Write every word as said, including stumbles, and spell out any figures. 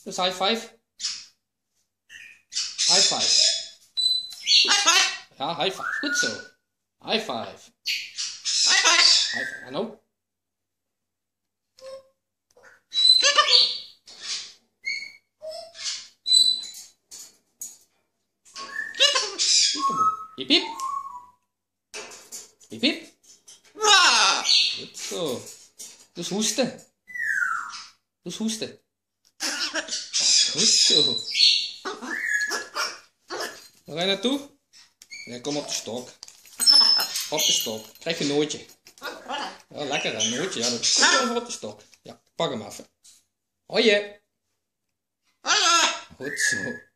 Dus high five. High five. High five. Ja, high five. Goed zo. High five. High five. High five. En nou? Piep, piep. Piep, piep. Wow. Goed zo. Dus hoesten. Dus hoesten. Goed zo. Waar ga je naartoe? Ja, kom op de stok. Op de stok. Krijg je een nootje. Ja, lekker hè, een nootje. Ja, dat komt over op de stok. Ja, pak hem even. Hoi. Hallo. Goed zo.